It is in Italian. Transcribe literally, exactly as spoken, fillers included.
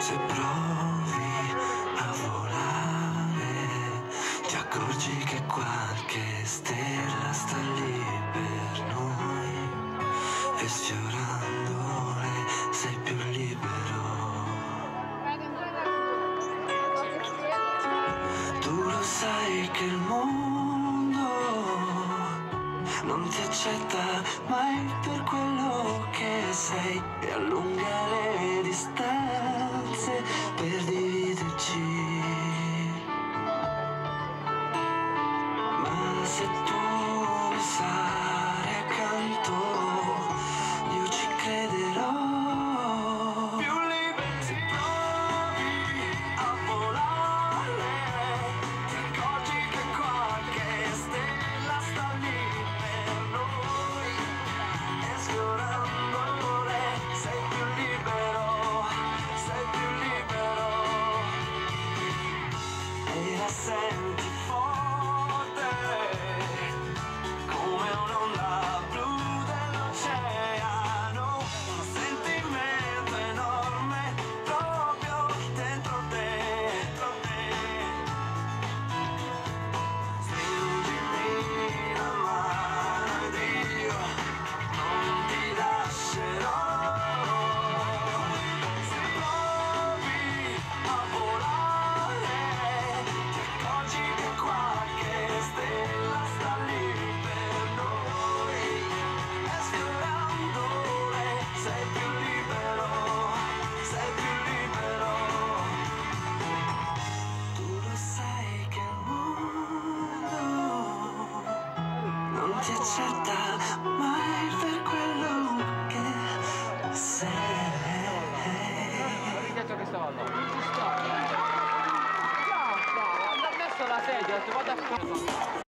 Se provi a volare, ti accorgi che qualche stella sta lì per noi, e sfiorandole sei più libero. Tu lo sai che il mondo non ti accetta mai per quello che sei, e allunga le distanze per dividerci. Ma se tu vuoi stare accanto, io ci crederò. Più liberi se provi a volare, ti accorgi che qualche stella sta lì per noi, e sfiorandole sei più libero, sei più libero. E la senti forte come un'onda blu dell'oceano, un sentimento enorme proprio dentro te, dentro te. Stringimi la mano ed io non ti lascerò. Se provi a volare, ti accorgi che qualche stella sta lì per noi, e sfiorandole sei più libero, sei più libero. Tu lo sai che il mondo non ti accetta mai per quello che sei. Hai detto che stavo andando. Ci sto. Ciao, no, ho messo la sedia, ho detto vado a